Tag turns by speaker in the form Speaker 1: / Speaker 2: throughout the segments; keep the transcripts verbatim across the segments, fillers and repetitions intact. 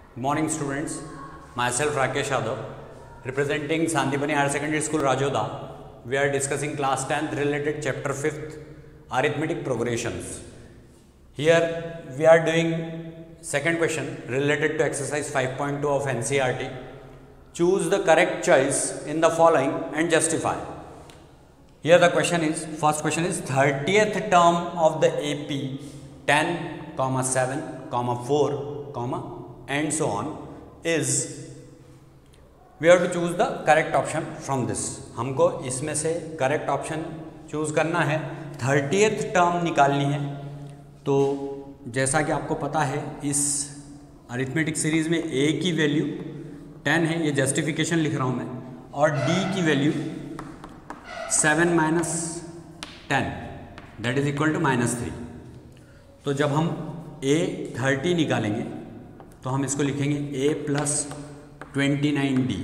Speaker 1: Good morning students, myself Rakesh Yadav, representing Sandipani Higher Secondary School Rajoda. We are discussing class tenth related chapter fifth arithmetic progressions. Here we are doing second question related to exercise five point two of N C E R T. Choose the correct choice in the following and justify. Here the question is, first question is thirtieth term of the A P ten, seven, four, and so on is, we have to choose the correct option from this. हमको इसमें से correct option choose करना है, thirtieth term निकालनी है. तो जैसा कि आपको पता है इस अरिथमेटिक सीरीज में A की वैल्यू टेन है, ये जस्टिफिकेशन लिख रहा हूँ मैं, और D की value seven minus ten that is equal to minus three. तो जब हम A थर्टी निकालेंगे तो हम इसको लिखेंगे A plus twenty nine D.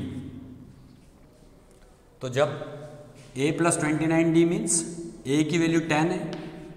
Speaker 1: तो जब A plus twenty nine D means A की वैल्यू टेन है,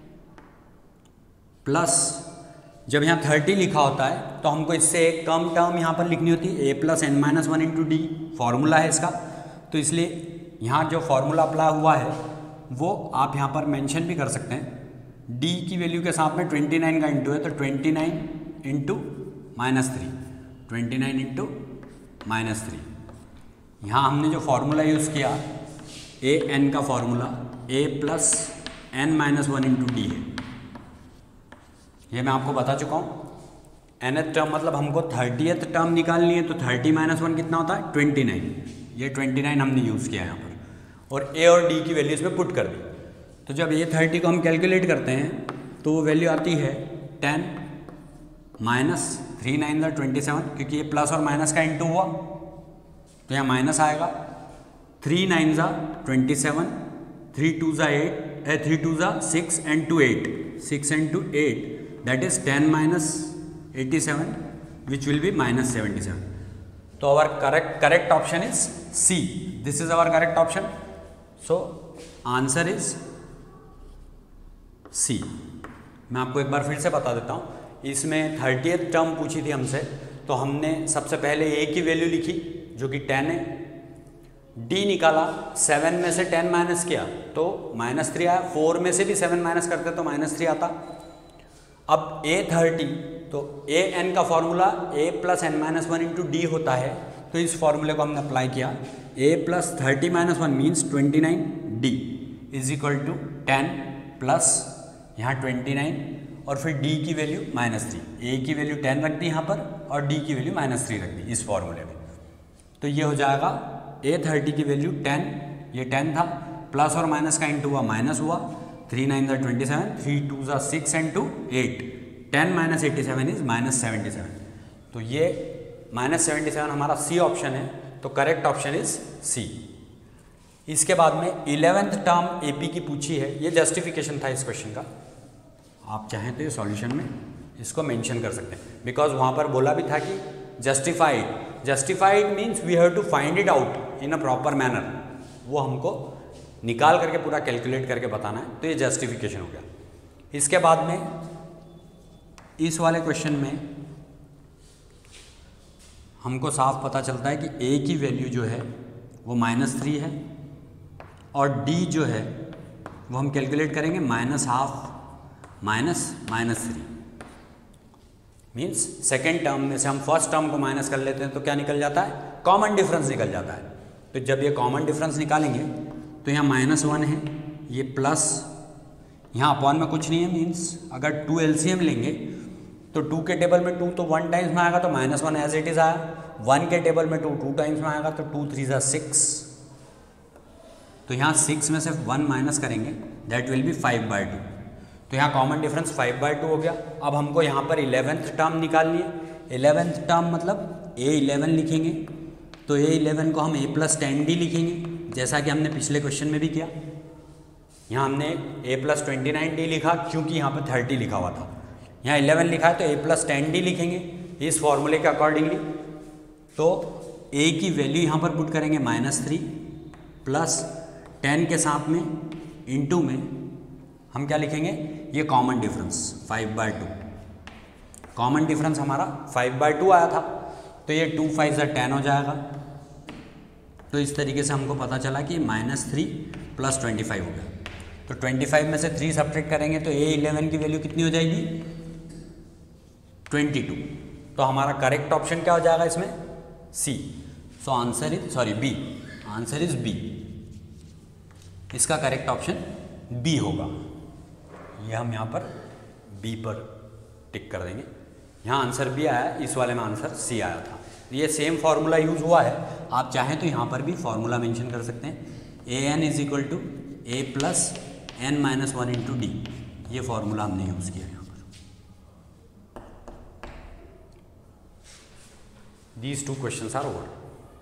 Speaker 1: प्लस जब यहाँ थर्टी लिखा होता है तो हमको इससे एक कम टर्म यहाँ पर लिखनी होती है, A plus N minus one into D formula है इसका. तो इसलिए यहाँ जो फॉर्मूला अप्लाई हुआ है वो आप यहाँ पर मेंशन भी कर सकते हैं. D की वैल्यू के साथ में ट्वेंटी नाइन का इंटू है, तो twenty nine into minus three, twenty nine into minus three. यहाँ हमने जो फार्मूला यूज़ किया ए एन का formula A plus N minus one into D है. ये मैं आपको बता चुका हूँ. एनथ टर्म मतलब हमको थर्टीएथ टर्म निकालनी है, तो थर्टी माइनस वन कितना होता है ट्वेंटी नाइन. ये ट्वेंटी नाइन हमने यूज़ किया यहाँ पर, और ए और डी की वैल्यू इसमें पुट कर दी. तो जब ए थर्टी को हम कैलकुलेट करते हैं तो वो वैल्यू आती है टेन माइनस थ्री नाइन ज़ा ट्वेंटी सेवन, क्योंकि ये प्लस और माइनस का इंटू हुआ तो यहाँ माइनस आएगा. थ्री नाइन ज़ा ट्वेंटी सेवन, थ्री टू ज़ा एट, थ्री टू ज़ा six and two eight, six and two eight that is ten minus eighty seven which will be minus seventy seven. तो our correct correct option is C. This is our correct option. So answer is C. मैं आपको एक बार फिर से बता देता हूँ. इसमें थर्टियथ टर्म पूछी थी हमसे, तो हमने सबसे पहले ए की वैल्यू लिखी जो कि टेन है, डी निकाला, सेवन में से टेन माइनस किया तो माइनस थ्री आया, फोर में से भी सेवन माइनस करते तो माइनस थ्री आता. अब ए थर्टी, तो ए एन का formula A plus N minus one into D होता है, तो इस फॉर्मूले को हमने अप्लाई किया. A plus thirty minus one means twenty nine D is equal to ten plus यहाँ ट्वेंटी नाइन और फिर d की वैल्यू माइनस थ्री. ए की वैल्यू टेन रख दी यहाँ पर और d की वैल्यू माइनस थ्री रख दी इस फॉर्मूले में. तो ये हो जाएगा ए थर्टी की वैल्यू टेन, ये टेन था, प्लस और माइनस का इंटू हुआ माइनस हुआ, थ्री नाइन ज़ा ट्वेंटी सेवन, थ्री टू ज़ा six and two eight, ten minus eighty seven is minus seventy seven. तो ये माइनस सेवेंटी सेवन हमारा सी ऑप्शन है. तो करेक्ट ऑप्शन इज सी. इसके बाद में इलेवेंथ टर्म एपी की पूछी है. ये जस्टिफिकेशन था इस क्वेश्चन का. आप चाहें तो ये सॉल्यूशन में इसको मेंशन कर सकते हैं, बिकॉज वहाँ पर बोला भी था कि justified. Justified means we have to find it out in a proper manner. वो हमको निकाल करके पूरा कैलकुलेट करके बताना है, तो ये जस्टिफिकेशन हो गया. इसके बाद में इस वाले क्वेश्चन में हमको साफ पता चलता है कि ए की वैल्यू जो है वो माइनस थ्री है, और डी जो है वो हम कैलकुलेट करेंगे minus half minus minus three. Means second term में से हम फर्स्ट टर्म को माइनस कर लेते हैं तो क्या निकल जाता है, कॉमन डिफरेंस निकल जाता है. तो जब ये कॉमन डिफरेंस निकालेंगे तो यहाँ माइनस वन है, ये प्लस, यहाँ अपॉन में कुछ नहीं है. मीन्स अगर टू एलसीएम लेंगे तो टू के टेबल में टू तो वन टाइम्स में आएगा तो minus one as it is आया. वन के टेबल में टू टू टाइम्स में आएगा तो टू थ्री ज़ा सिक्स. तो यहाँ सिक्स में से वन माइनस करेंगे that will be five by two. तो यहाँ common difference five by two हो गया. अब हमको यहाँ पर इलेवेंथ टर्म निकालनी है. इलेवेंथ टर्म मतलब ए इलेवन लिखेंगे, तो ए इलेवन को हम ए प्लस टेन डी लिखेंगे, जैसा कि हमने पिछले क्वेश्चन में भी किया. यहाँ हमने A plus twenty nine D लिखा क्योंकि यहाँ पर थर्टी लिखा हुआ था. यहाँ इलेवन लिखा है तो ए प्लस टेन डी लिखेंगे इस फॉर्मूले के अकॉर्डिंगली. तो ए की वैल्यू यहाँ पर पुट करेंगे माइनस थ्री, प्लस टेन के साथ में इंटू में हम क्या लिखेंगे, ये common difference five by two. Common difference हमारा फाइव बाई टू आया था, तो ये टू फाइव ज़ा टेन हो जाएगा। तो इस तरीके से हमको पता चला कि minus three plus twenty five हो गया। तो ट्वेंटी फाइव में से थ्री सब्ट्रैक्ट करेंगे तो ए इलेवन की वैल्यू कितनी हो जाएगी, ट्वेंटी टू। तो हमारा करेक्ट ऑप्शन क्या हो जाएगा इसमें, C. So answer is sorry B, answer is B. इसका करेक्ट ऑप्शन बी होगा। ये हम यहाँ पर बी पर टिक कर देंगे। यहाँ आंसर बी आया, इस वाले में आंसर सी आया था। ये सेम फार्मूला यूज हुआ है, आप चाहें तो यहाँ पर भी फार्मूला मेंशन कर सकते हैं। A N is equal to A plus N minus one into D, ये फार्मूला हमने यूज किया यहाँ पर। These two questions are over.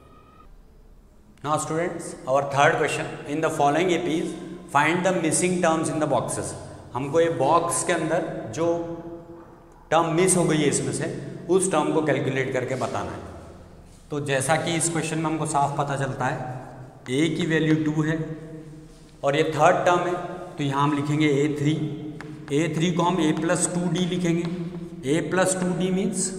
Speaker 1: Now students, our third question, in the following APs find the missing terms in the boxes. हमको ये box के अंदर जो टर्म मिस हो गई है इसमें से, उस टर्म को कैलकुलेट करके बताना है। तो जैसा कि इस क्वेश्चन में हमको साफ पता चलता है, ए की वैल्यू टू है और ये थर्ड टर्म है, तो यहाँ हम लिखेंगे ए थ्री। ए थ्री को हम ए प्लस टू डी लिखेंगे। ए प्लस टू डी मीन्स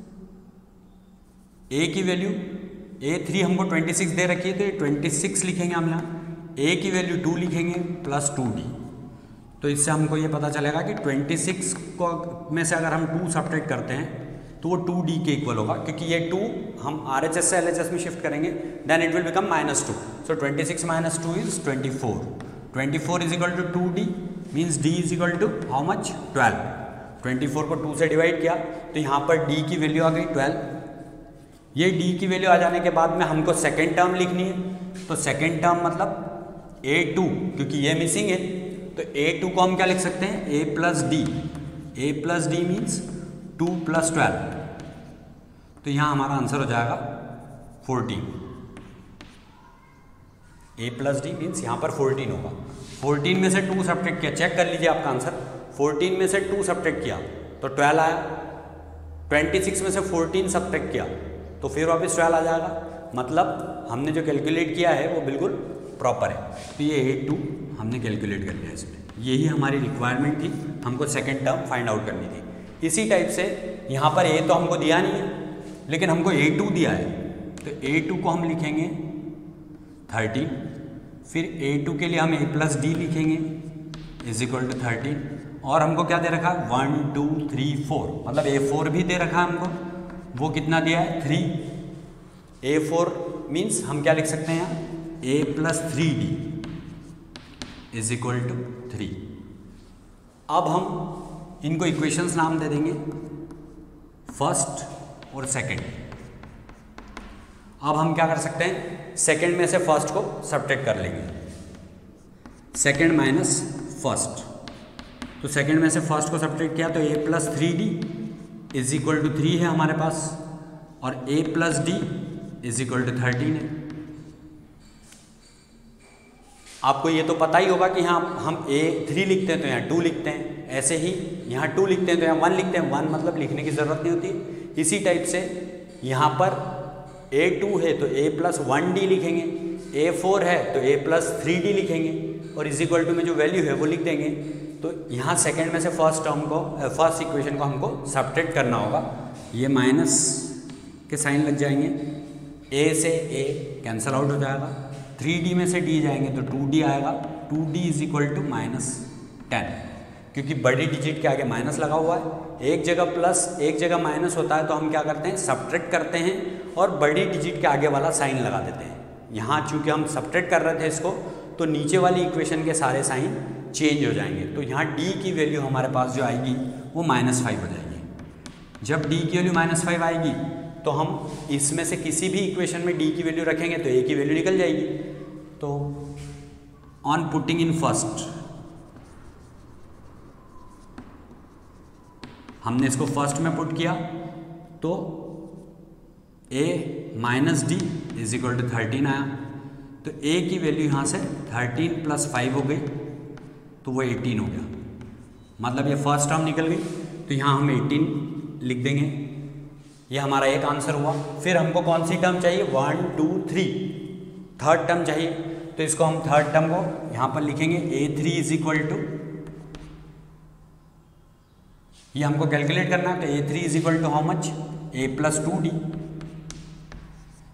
Speaker 1: ए की वैल्यू, ए थ्री हमको ट्वेंटी सिक्स दे रखी है तो ये ट्वेंटी सिक्स लिखेंगे हम यहाँ। ए की वैल्यू टू लिखेंगे प्लस टू डी। तो इससे हमको ये पता चलेगा कि ट्वेंटी सिक्स को में से अगर हम टू सब्ट्रैक्ट करते हैं तो वो टू डी के इक्वल होगा, क्योंकि ये टू हम आर एच एस से एल एच एस में शिफ्ट करेंगे, then it will become minus two. So twenty six minus two is twenty four. Twenty four is equal to two D means D is equal to how much, twelve. Twenty four को two से divide किया तो यहाँ पर D की value आ गई twelve. ये D की वैल्यू आ जाने के बाद में हमको सेकेंड टर्म लिखनी है। तो सेकेंड टर्म मतलब ए टू, क्योंकि ये मिसिंग है, तो ए टू को हम क्या लिख सकते हैं, A plus D. A plus D means two plus twelve. तो यहाँ हमारा आंसर हो जाएगा fourteen. A plus D means यहाँ पर फोर्टीन होगा। फोर्टीन में से टू सब्ट्रैक्ट किया, चेक कर लीजिए आपका आंसर। फोर्टीन में से टू सब्ट्रैक्ट किया तो ट्वेल्व आया। ट्वेंटी सिक्स में से फोर्टीन सब्ट्रैक्ट किया तो फिर वापस ट्वेल्व आ जाएगा। मतलब हमने जो कैलकुलेट किया है वो बिल्कुल प्रॉपर है। तो ये ए टू हमने कैलकुलेट कर लिया इसमें। यही हमारी रिक्वायरमेंट थी, हमको सेकेंड टर्म फाइंड आउट करनी थी। इसी टाइप से यहाँ पर ए तो हमको दिया नहीं है, लेकिन हमको ए टू दिया है, तो ए टू को हम लिखेंगे थर्टीन। फिर ए टू के लिए हम ए प्लस डी लिखेंगे इज इक्वल टू थर्टीन। और हमको क्या दे रखा है, वन टू थ्री फोर, मतलब ए फोर भी दे रखा है हमको। वो कितना दिया है, थ्री। ए फोर मीन्स हम क्या लिख सकते हैं यहाँ, A plus three D is equal to three. अब हम इनको इक्वेशंस नाम दे देंगे, फर्स्ट और सेकंड। अब हम क्या कर सकते हैं, सेकंड में से फर्स्ट को सब्ट्रैक्ट कर लेंगे। सेकंड माइनस फर्स्ट, तो सेकंड में से फर्स्ट को सब्ट्रैक्ट किया तो ए plus three D is equal to three है हमारे पास, और A plus D is equal to thirteen है। आपको ये तो पता ही होगा कि यहाँ हम ए थ्री लिखते हैं तो यहाँ टू लिखते हैं, ऐसे ही यहाँ टू लिखते हैं तो यहाँ वन लिखते हैं। वन मतलब लिखने की ज़रूरत नहीं होती। इसी टाइप से यहाँ पर ए टू है तो ए प्लस वन डी लिखेंगे, ए फोर है तो ए प्लस थ्री डी लिखेंगे, और इज इक्वल टू में जो वैल्यू है वो लिख देंगे। तो यहाँ सेकंड में से फर्स्ट टर्म को, फर्स्ट इक्वेशन को हमको सब्ट्रैक्ट करना होगा। ये माइनस के साइन लग जाएंगे, ए से ए कैंसिल आउट हो जाएगा, थ्री डी में से डी जाएंगे तो टू डी आएगा। Two D is equal to minus ten, क्योंकि बड़ी डिजिट के आगे माइनस लगा हुआ है। एक जगह प्लस एक जगह माइनस होता है तो हम क्या करते हैं, सब्ट्रैक्ट करते हैं और बड़ी डिजिट के आगे वाला साइन लगा देते हैं। यहाँ चूँकि हम सब्ट्रैक्ट कर रहे थे इसको, तो नीचे वाली इक्वेशन के सारे साइन चेंज हो जाएंगे। तो यहाँ डी की वैल्यू हमारे पास जो आएगी वो माइनस फाइव हो जाएगी। जब डी की वैल्यू माइनस फाइव आएगी तो हम इसमें से किसी भी इक्वेशन में डी की वैल्यू रखेंगे तो ए की वैल्यू निकल जाएगी। तो ऑन पुटिंग इन फर्स्ट, हमने इसको फर्स्ट में पुट किया तो a minus D is equal to thirteen आया। तो a की वैल्यू यहाँ से थर्टीन प्लस फाइव हो गई तो वो एटीन हो गया, मतलब ये फर्स्ट टर्म निकल गई। तो यहाँ हम एटीन लिख देंगे, ये हमारा एक आंसर हुआ। फिर हमको कौन सी टर्म चाहिए, one two three, third term चाहिए। तो इसको हम थर्ड टर्म को यहाँ पर लिखेंगे A three is equal to, ये हमको कैलकुलेट करना है, तो ए three is equal to how much, A plus two D.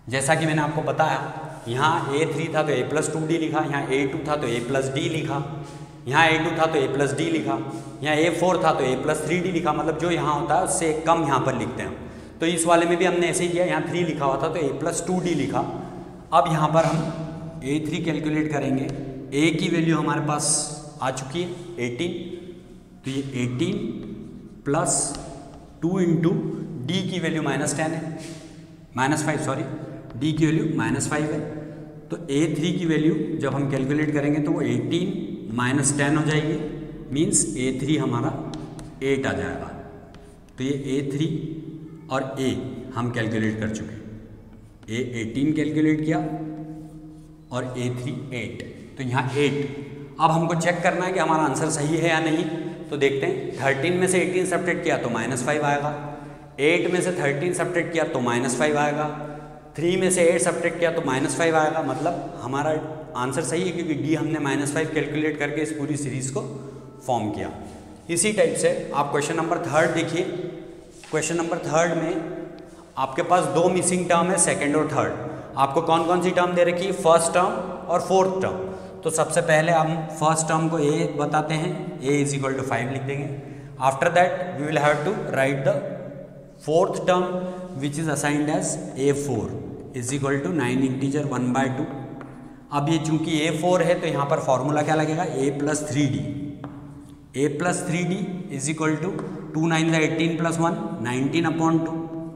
Speaker 1: जैसा कि मैंने आपको बताया, यहाँ ए थ्री था तो ए प्लस टू डी लिखा, यहाँ ए टू था तो ए प्लस डी लिखा, यहाँ ए टू था तो ए प्लस डी लिखा, यहाँ ए फोर था तो ए प्लस थ्री डी लिखा, मतलब जो यहाँ होता है उससे एक कम यहाँ पर लिखते हैं। तो इस वाले में भी हमने ऐसे ही किया, यहाँ थ्री लिखा हुआ था तो ए प्लस टू डी लिखा। अब यहाँ पर हम ए थ्री कैलकुलेट करेंगे। ए की वैल्यू हमारे पास आ चुकी है एटीन, तो ये eighteen plus two into D की वैल्यू माइनस टेन है, माइनस फाइव सॉरी, डी की वैल्यू माइनस फाइव है। तो ए थ्री की वैल्यू जब हम कैलकुलेट करेंगे तो वो एटीन माइनस टेन हो जाएगी, मीन्स ए थ्री हमारा एट आ जाएगा। तो ये ए थ्री और ए हम कैलकुलेट कर चुके, ए एटीन कैलकुलेट किया और ए थ्री एट, तो यहाँ एट। अब हमको चेक करना है कि हमारा आंसर सही है या नहीं, तो देखते हैं। थर्टीन में से एटीन सब्ट्रैक्ट किया तो माइनस फाइव आएगा, एट में से थर्टीन सब्ट्रैक्ट किया तो माइनस फाइव आएगा, थ्री में से एट सब्ट्रैक्ट किया तो माइनस फाइव आएगा, मतलब हमारा आंसर सही है क्योंकि डी हमने माइनस फाइव कैलकुलेट करके इस पूरी सीरीज़ को फॉर्म किया। इसी टाइप से आप क्वेश्चन नंबर थर्ड देखिए। क्वेश्चन नंबर थर्ड में आपके पास दो मिसिंग टर्म है, सेकंड और थर्ड। आपको कौन कौन सी टर्म दे रखी है, फर्स्ट टर्म और फोर्थ टर्म। तो सबसे पहले हम फर्स्ट टर्म को ए बताते हैं, A is equal to five लिख देंगे। After that we will have to write the fourth term which is assigned as A four is equal to nine integer one by two. अब ये चूंकि ए four है तो यहाँ पर फॉर्मूला क्या लगेगा, A plus three D, A plus three D is equal to two nine the eighteen plus one nineteen upon two.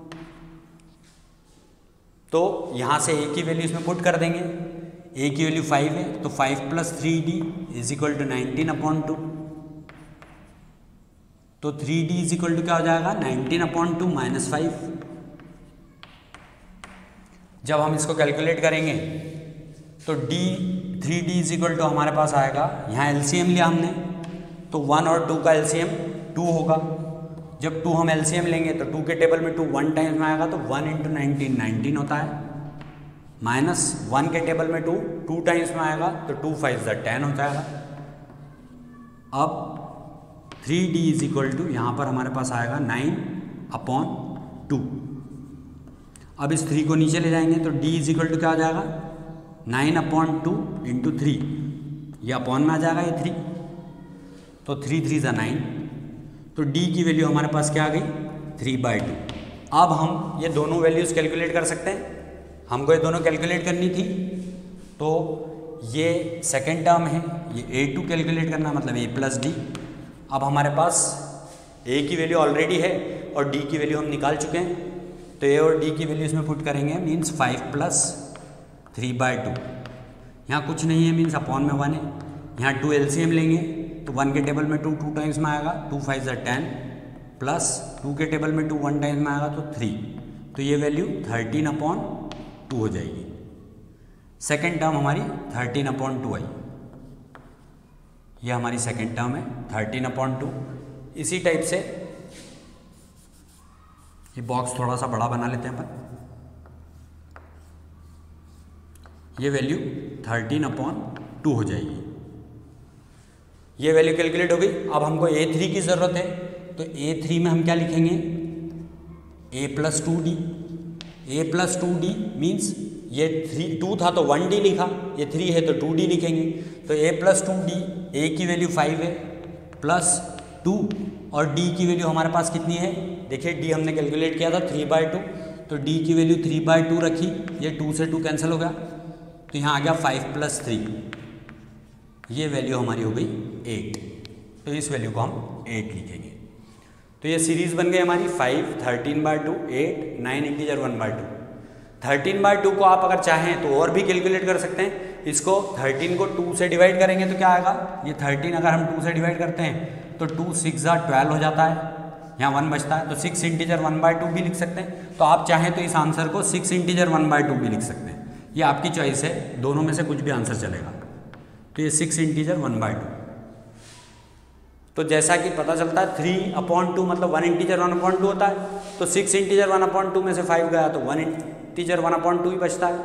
Speaker 1: तो यहाँ से ए की वैल्यू इसमें पुट कर देंगे, ए की वैल्यू फाइव है तो five plus three D is equal to nineteen upon two. तो three D is equal to क्या हो जाएगा, nineteen upon two minus five. जब हम इसको कैलकुलेट करेंगे तो D three D is equal to हमारे पास आएगा, यहाँ एलसीएम लिया हमने तो वन और टू का एलसीएम टू होगा। जब टू हम एलसीएम लेंगे तो टू के टेबल में टू वन टाइम्स में आएगा तो वन इंटू नाइनटीन नाइनटीन होता है, माइनस वन के टेबल में टू टू टाइम्स में आएगा तो टू फाइव ज़ा टेन हो जाएगा। अब three D is equal to यहाँ पर हमारे पास आएगा नाइन अपॉन टू। अब इस थ्री को नीचे ले जाएंगे तो डी इज इक्वल टू क्या हो जाएगा, nine upon two into three, ये अपॉन में आ जाएगा ये थ्री, तो थ्री थ्री ज़ा नाइन। तो डी की वैल्यू हमारे पास क्या आ गई, थ्री बाई टू। अब हम ये दोनों वैल्यूज़ कैलकुलेट कर सकते हैं, हमको ये दोनों कैलकुलेट करनी थी। तो ये सेकेंड टर्म है, ये ए टू कैलकुलेट करना मतलब ए प्लस डी। अब हमारे पास ए की वैल्यू ऑलरेडी है और डी की वैल्यू हम निकाल चुके हैं, तो ए और डी की वैल्यू इसमें पुट करेंगे, means five plus three by two. यहाँ कुछ नहीं है, मीन्स अपॉन में वन है। यहाँ टू एलसीएम लेंगे तो वन के टेबल में टू टू टाइम्स में आएगा, टू फाइव ज़ा टेन, प्लस टू के टेबल में टू वन टाइम्स में आएगा तो थ्री, तो ये वैल्यू थर्टीन अपॉन टू हो जाएगी। सेकेंड टर्म हमारी थर्टीन अपॉन टू आई, ये हमारी सेकेंड टर्म है थर्टीन अपॉन टू। इसी टाइप से ये बॉक्स थोड़ा सा बड़ा बना लेते हैं अपन, ये वैल्यू थर्टीन अपॉन टू हो जाएगी। ये वैल्यू कैलकुलेट हो गई। अब हमको ए थ्री की ज़रूरत है, तो ए थ्री में हम क्या लिखेंगे, ए प्लस टू डी। ए प्लस टू डी मीन्स ये थ्री टू था तो वन डी लिखा, ये थ्री है तो टू डी लिखेंगे। तो ए प्लस टू डी, ए की वैल्यू फाइव है प्लस टू और डी की वैल्यू हमारे पास कितनी है, देखिए डी हमने कैलकुलेट किया था थ्री बाई टू, तो डी की वैल्यू थ्री बाई टू रखी, ये टू से टू कैंसिल हो गया तो यहाँ आ गया फाइव प्लस थ्री, ये वैल्यू हमारी हो गई एट। तो इस वैल्यू को हम एट लिखेंगे। तो ये सीरीज़ बन गई हमारी five, thirteen by two, eight, nine integer one by two. Thirteen by two को आप अगर चाहें तो और भी कैलकुलेट कर सकते हैं। इसको थर्टीन को टू से डिवाइड करेंगे तो क्या आएगा, ये थर्टीन अगर हम टू से डिवाइड करते हैं तो टू सिक्स ज़ा ट्वेल्व हो जाता है, यहाँ वन बचता है, तो six integer one by two भी लिख सकते हैं। तो आप चाहें तो इस आंसर को six integer one by two भी लिख सकते हैं, ये आपकी चॉइस है, दोनों में से कुछ भी आंसर चलेगा। तो ये six integer one by two. तो जैसा कि पता चलता है थ्री अपॉन टू मतलब one integer one upon two होता है, तो six integer one upon two में से फाइव गया तो one integer one upon two ही बचता है।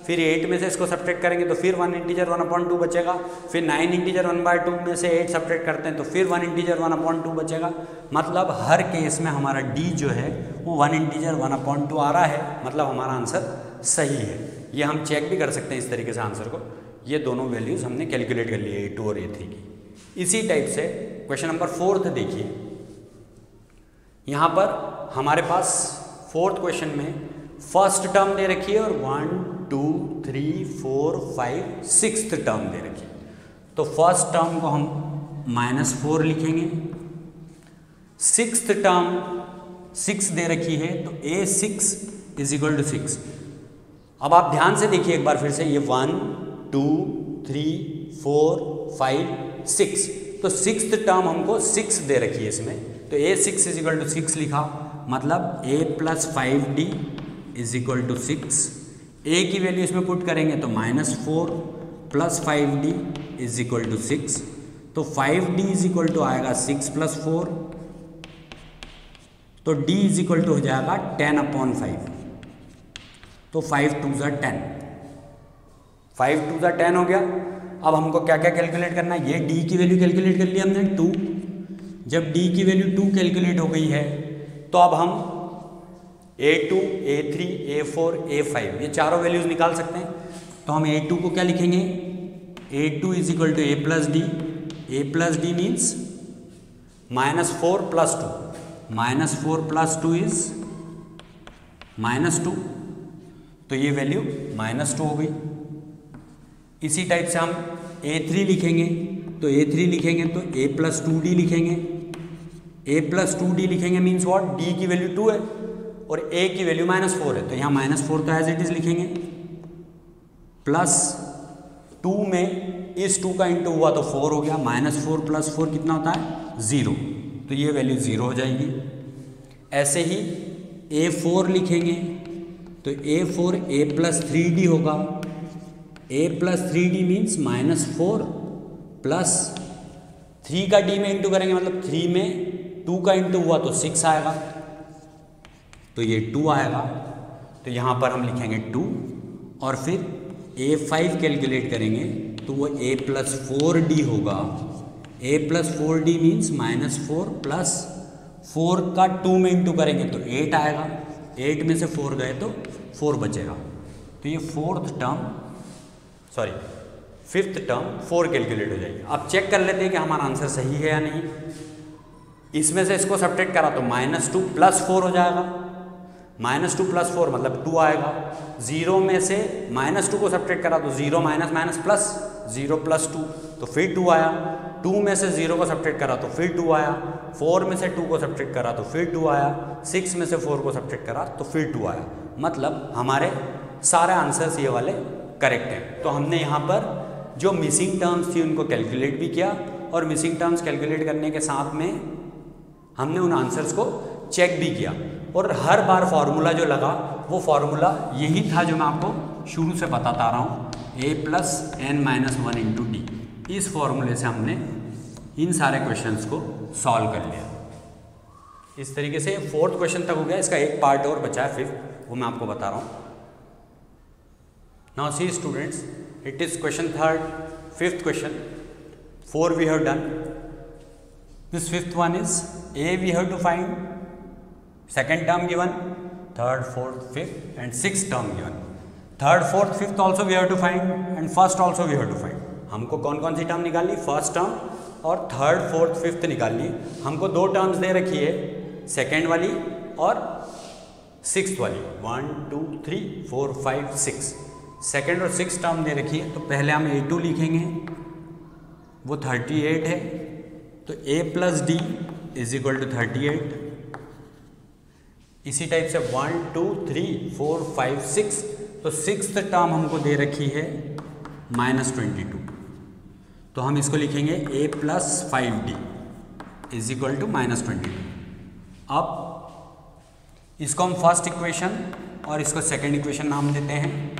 Speaker 1: फिर एट में से इसको सब्ट्रैक्ट करेंगे तो फिर one integer one upon two बचेगा, फिर nine integer one by two में से एट सब्ट्रैक्ट करते हैं तो फिर one integer one upon two बचेगा। मतलब हर केस में हमारा डी जो है वो one integer one upon two आ रहा है, मतलब हमारा आंसर सही है। ये हम चेक भी कर सकते हैं इस तरीके से आंसर को। ये दोनों वैल्यूज़ हमने कैलकुलेट कर लिए, ए टू और ए थ्री की। इसी टाइप से क्वेश्चन नंबर फोर्थ देखिए, यहाँ पर हमारे पास फोर्थ क्वेश्चन में फर्स्ट टर्म दे रखी है और one two three four five sixth term दे रखी है। तो फर्स्ट टर्म को हम माइनस फोर लिखेंगे, सिक्स्थ टर्म सिक्स दे रखी है तो a six is equal to six. अब आप ध्यान से देखिए एक बार फिर से, ये one two three four five six, तो सिक्स्थ टर्म हमको सिक्स दे रखी है इसमें, तो a six is equal to six लिखा, मतलब a plus five d is equal to six. A की वैल्यू इसमें पुट करेंगे तो minus four plus five d is equal to six, तो five d is equal to आएगा six plus four, तो d is equal to हो जाएगा ten upon five, तो फाइव टू ज़ा टेन, फाइव टू ज़ा टेन हो गया। अब हमको क्या क्या कैलकुलेट करना है, ये डी की वैल्यू कैलकुलेट कर ली हमने टू। जब डी की वैल्यू टू कैलकुलेट हो गई है तो अब हम a two, a three, a four, a five ये चारों वैल्यूज निकाल सकते हैं। तो हम ए टू को क्या लिखेंगे, a two is equal to A plus D, A plus D means minus four plus two, minus four plus two is minus two, तो ये वैल्यू माइनस टू हो गई। इसी टाइप से हम ए थ्री लिखेंगे, तो ए थ्री लिखेंगे तो ए प्लस टू डी लिखेंगे, ए प्लस टू डी लिखेंगे मीन्स व्हाट, डी की वैल्यू टू है और ए की वैल्यू माइनस फोर है, तो यहाँ माइनस फोर तो एज इट इज लिखेंगे, प्लस टू में इस टू का इंटू हुआ तो फोर हो गया, माइनस फोर प्लस फोर कितना होता है ज़ीरो, तो ये वैल्यू ज़ीरो हो जाएगी। ऐसे ही ए फोर लिखेंगे तो a four a plus three d होगा, a plus three d means minus four plus three का डी में इंटू करेंगे, मतलब थ्री में टू का इंटू हुआ तो सिक्स आएगा, तो ये टू आएगा, तो यहाँ पर हम लिखेंगे टू। और फिर ए फाइव कैलकुलेट करेंगे तो वो ए प्लस फोर डी होगा, a plus four d means minus four plus four का टू में इंटू करेंगे तो एट आएगा, एट में से फोर गए तो फोर बचेगा, तो ये fourth term sorry fifth term four calculate हो जाएगी। अब चेक कर लेते हैं कि हमारा आंसर सही है या नहीं। इसमें से इसको सब्ट्रैक्ट करा तो माइनस टू प्लस फोर हो जाएगा, माइनस टू प्लस फोर मतलब टू आएगा, जीरो में से माइनस टू को सब्ट्रैक्ट करा तो zero minus minus plus, zero plus two तो फिर टू आया, टू में से जीरो को सब्ट्रैक्ट करा तो फिर टू आया, फोर में से टू को सब्ट्रैक्ट करा तो फिर टू आया, सिक्स में से फोर को सब्ट्रैक्ट करा तो फिर टू आया, मतलब हमारे सारे आंसर्स ये वाले करेक्ट हैं। तो हमने यहाँ पर जो मिसिंग टर्म्स थी उनको कैलकुलेट भी किया और मिसिंग टर्म्स कैलकुलेट करने के साथ में हमने उन आंसर्स को चेक भी किया, और हर बार फार्मूला जो लगा वो फार्मूला यही था जो मैं आपको शुरू से बताता आ रहा हूँ, a plus N minus one into d. इस फॉर्मूले से हमने इन सारे क्वेश्चंस को सॉल्व कर लिया। इस तरीके से फोर्थ क्वेश्चन तक हो गया, इसका एक पार्ट और बचा है फिफ्थ, वो मैं आपको बता रहा हूँ। Now see students, it is question third, fifth question, four we have done, this fifth one is a we have to find, second term given, third, fourth, fifth and sixth term given. Third, fourth, fifth also we have to find and first also we have to find. हमको कौन कौन सी term निकालनी, first term और third, fourth, fifth निकालनी। हमको दो terms दे रखी है, सेकेंड वाली और सिक्स्थ वाली, one two three four five six, second और सिक्स टर्म दे रखी है। तो पहले हम ए टू लिखेंगे, वो थर्टी एट है, तो ए plus D is equal to thirty eight. इसी टाइप से one two three four five six, तो सिक्स टर्म हमको दे रखी है माइनस ट्वेंटी टू, तो हम इसको लिखेंगे ए plus five d is equal to minus twenty two. अब इसको हम फर्स्ट इक्वेशन और इसको सेकेंड इक्वेशन नाम देते हैं,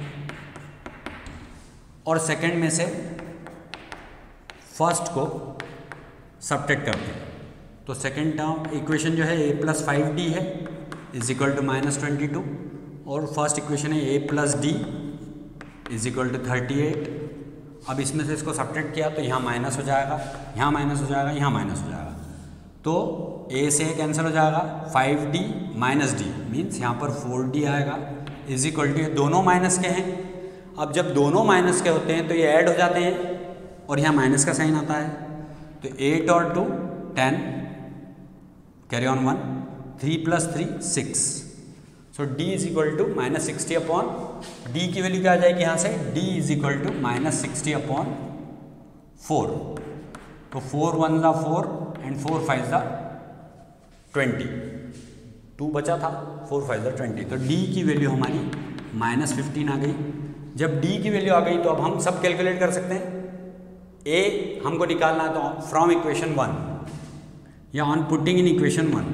Speaker 1: और सेकेंड में से फर्स्ट को सब्ट्रैक्ट करते हैं। तो सेकेंड टर्म इक्वेशन जो है ए प्लस फाइव डी है is equal to minus twenty two, और फर्स्ट इक्वेशन है a plus D is equal to thirty eight. अब इसमें से इसको सब्ट्रैक्ट किया तो यहाँ माइनस हो जाएगा, यहाँ माइनस हो जाएगा, यहाँ माइनस हो जाएगा, तो ए से कैंसिल हो जाएगा, five d minus d means यहाँ पर फोर डी आएगा इज इक्वल टू, ये दोनों माइनस के हैं। अब जब दोनों माइनस के होते हैं तो ये ऐड हो जाते हैं और यहाँ माइनस का साइन आता है, तो एट और two ten, carry on one, three plus three six, so d is equal to minus sixty upon, d की वैल्यू क्या आ जाएगी यहाँ से, d is equal to minus sixty upon four, तो फोर वन ज़ा फोर एंड फोर फाइव ज़ा twenty, two बचा था, फोर फाइव ज़ा ट्वेंटी, तो डी की वैल्यू हमारी माइनस फिफ्टीन आ गई। जब डी की वैल्यू आ गई तो अब हम सब कैलकुलेट कर सकते हैं। ए हमको निकालना है तो फ्रॉम इक्वेशन वन या on putting in equation one,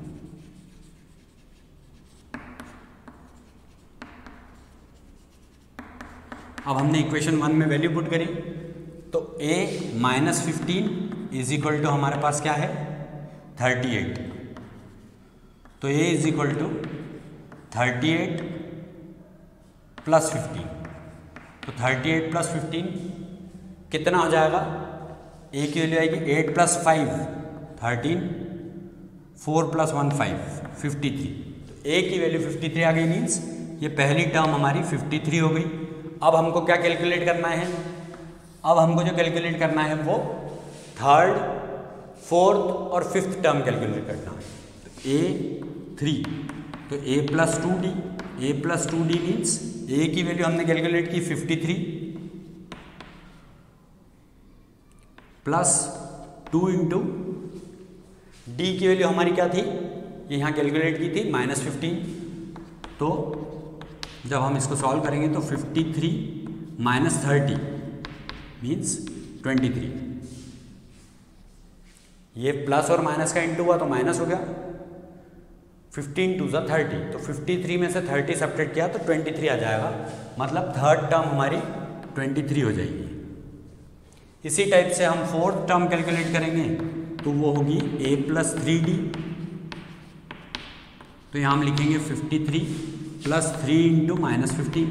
Speaker 1: अब हमने इक्वेशन वन में वैल्यू पुट करी तो a minus fifteen is equal to हमारे पास क्या है थर्टी एट, तो a is equal to thirty eight plus fifteen, तो थर्टी एट प्लस फिफ्टीन कितना हो जाएगा, a की वैल्यू आएगी eight plus five thirteen, four plus one five fifty three, तो a की वैल्यू फिफ्टी थ्री आ गई, मीन्स ये पहली टर्म हमारी फिफ्टी थ्री हो गई। अब हमको क्या कैलकुलेट करना है, अब हमको जो कैलकुलेट करना है वो थर्ड, फोर्थ और फिफ्थ टर्म कैलकुलेट करना है। तो ए थ्री, तो ए प्लस टू डी, ए प्लस टू डी मीन्स ए की वैल्यू हमने कैलकुलेट की fifty three plus two into D की वैल्यू हमारी क्या थी, ये यहाँ कैलकुलेट की थी माइनस फिफ्टीन, तो जब हम इसको सॉल्व करेंगे तो fifty three minus thirty means twenty three, ये प्लस और माइनस का इंटू हुआ तो माइनस हो गया, फिफ्टीन टू ज़ा थर्टी, तो फिफ्टी थ्री में से थर्टी सब्ट्रैक्ट किया तो ट्वेंटी थ्री आ जाएगा, मतलब थर्ड टर्म हमारी ट्वेंटी थ्री हो जाएगी। इसी टाइप से हम फोर्थ टर्म कैलकुलेट करेंगे तो वो होगी ए प्लस थ्री डी, तो यहाँ हम लिखेंगे fifty three plus three into minus fifteen,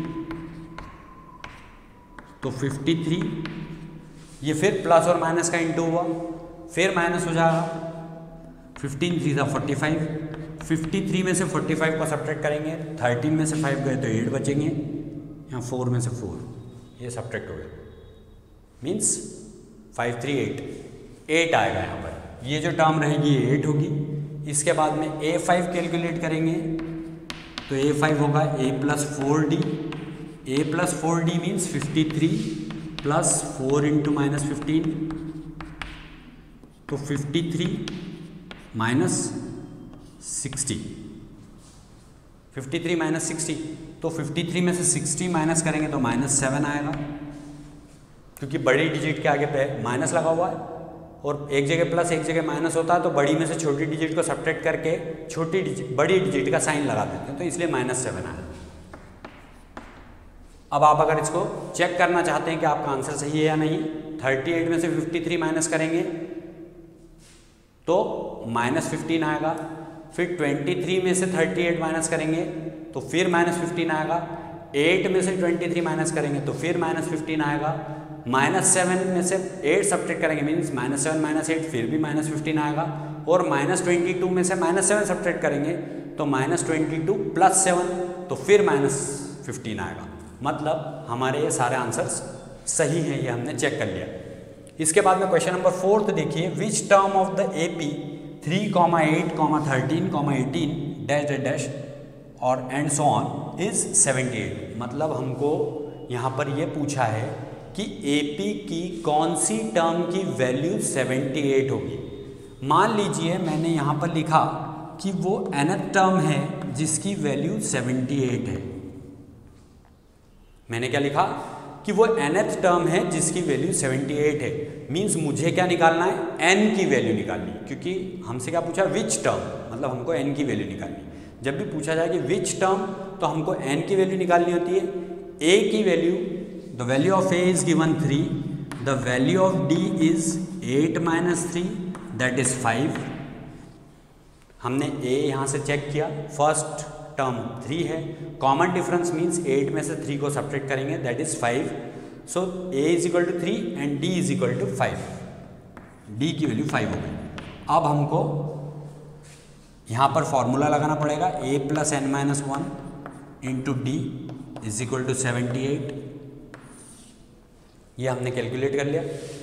Speaker 1: तो फिफ्टी थ्री, ये फिर प्लस और माइनस का इंटू हुआ फिर माइनस हो जाएगा, फिफ्टीन थ्री ज़ा फोर्टी फाइव, फिफ्टी थ्री में से फोर्टी फाइव को सब्ट्रैक्ट करेंगे, थर्टीन में से फाइव गए तो एट बचेंगे, यहाँ फोर में से फोर, ये सब्ट्रैक्ट हो गया, means five three eight, eight आएगा यहाँ पर, ये जो टर्म रहेगी ये एट होगी। इसके बाद में ए फाइव कैलकुलेट करेंगे तो ए फाइव होगा a plus four d, A plus four d means fifty three plus four into minus fifteen, तो fifty three minus sixty, fifty three minus sixty, तो फिफ्टी थ्री में से सिक्सटी माइनस करेंगे तो minus seven आएगा, क्योंकि बड़ी डिजिट के आगे पे माइनस लगा हुआ है और एक जगह प्लस एक जगह माइनस होता है, तो बड़ी में से छोटी डिजिट को सब्ट्रैक्ट करके छोटी डिजिट बड़ी डिजिट का साइन लगा देते हैं, तो इसलिए माइनस सेवन आया। अब आप अगर इसको चेक करना चाहते हैं कि आपका आंसर सही है या नहीं, थर्टी एट में से फिफ्टी थ्री माइनस करेंगे तो माइनस फिफ्टीन आएगा, फिर ट्वेंटी थ्री में से थर्टी एट माइनस करेंगे तो फिर माइनस फिफ्टीन आएगा, एट में से ट्वेंटी थ्री माइनस करेंगे तो फिर माइनस फिफ्टीन आएगा, माइनस सेवन में से एट सब्ट्रैक्ट करेंगे means minus seven minus eight फिर भी माइनस फिफ्टीन आएगा, और माइनस ट्वेंटी टू में से माइनस सेवन सब्ट्रैक्ट करेंगे तो minus twenty two plus seven तो फिर माइनस फिफ्टीन आएगा। मतलब हमारे ये सारे आंसर्स सही हैं, ये हमने चेक कर लिया। इसके बाद में क्वेश्चन नंबर फोर्थ देखिए, which term of the A P three comma eight comma thirteen comma eighteen dash dash dash और and so on is seventy eight. मतलब हमको यहाँ पर ये पूछा है कि ए पी की कौन सी टर्म की वैल्यू सेवेंटी एट होगी। मान लीजिए मैंने यहाँ पर लिखा कि वो nth टर्म है जिसकी वैल्यू सेवेंटी एट है। मैंने क्या लिखा कि वो nth टर्म है जिसकी वैल्यू सेवेंटी एट है, मींस मुझे क्या निकालना है, n की वैल्यू निकालनी, क्योंकि हमसे क्या पूछा विच टर्म, मतलब हमको n की वैल्यू निकालनी। जब भी पूछा जाए कि विच टर्म तो हमको n की वैल्यू निकालनी होती है। a की value, the value of a is given three, the value of d is eight minus three that is five. हमने a यहाँ से चेक किया, फर्स्ट टर्म थ्री है। कॉमन डिफरेंस मीन्स एट में से थ्री को सब्ट्रैक्ट करेंगे, that is five. So a is equal to three and d is equal to five. D की वैल्यू फाइव हो गई। अब हमको यहाँ पर फॉर्मूला लगाना पड़ेगा, a plus N minus one into d is equal to seventy eight. ये हमने कैलकुलेट कर लिया।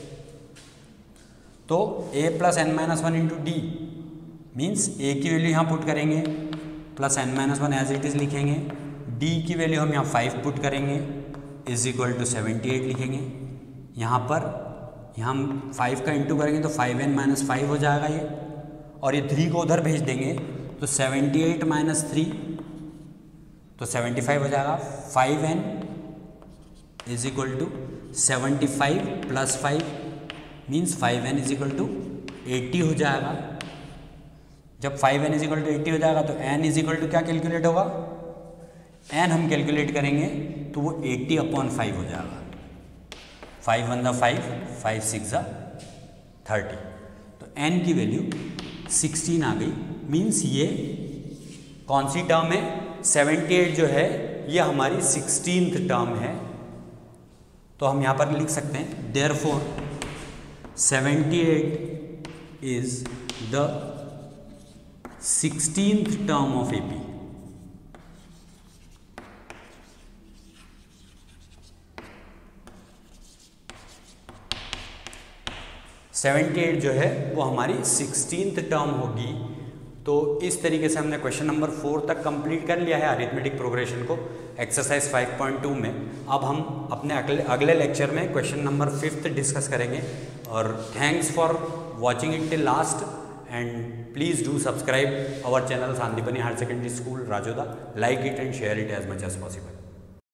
Speaker 1: तो a plus N minus one into d means ए की वैल्यू यहाँ पुट करेंगे, plus N minus one as it is लिखेंगे, डी की वैल्यू हम यहाँ फाइव पुट करेंगे is equal to seventy eight लिखेंगे। यहाँ पर यहाँ हम फाइव का इंटू करेंगे तो फाइव एन माइनस फाइव हो जाएगा ये, और ये थ्री को उधर भेज देंगे तो सेवेंटी एट माइनस थ्री तो सेवेंटी फाइव हो जाएगा। Five n is equal to seventy five plus five means five n is equal to eighty हो जाएगा। जब five n is equal to eighty हो जाएगा तो एन इज इक्वल टू क्या कैलकुलेट होगा, एन हम कैलकुलेट करेंगे तो वो एट्टी अपॉन फाइव हो जाएगा। फाइव वन द फाइव, फाइव सिक्स द थर्टी, तो एन की वैल्यू सिक्सटीन आ गई। मीन्स ये कौन सी टर्म है, सेवेंटी एट जो है ये हमारी सिक्सटीन्थ टर्म है। तो हम यहाँ पर लिख सकते हैं therefore seventy eight is the sixteenth term of AP. Seventy eight जो है वो हमारी सिक्सटीन्थ टर्म होगी। तो इस तरीके से हमने क्वेश्चन नंबर फोर तक कंप्लीट कर लिया है अरिथमेटिक प्रोग्रेशन को एक्सरसाइज फाइव पॉइंट टू में। अब हम अपने अगले अगले लेक्चर में क्वेश्चन नंबर फिफ्थ डिस्कस करेंगे। और thanks for watching it till last and please do subscribe our channel Sandipani higher secondary school Rajoda, like it and share it as much as possible.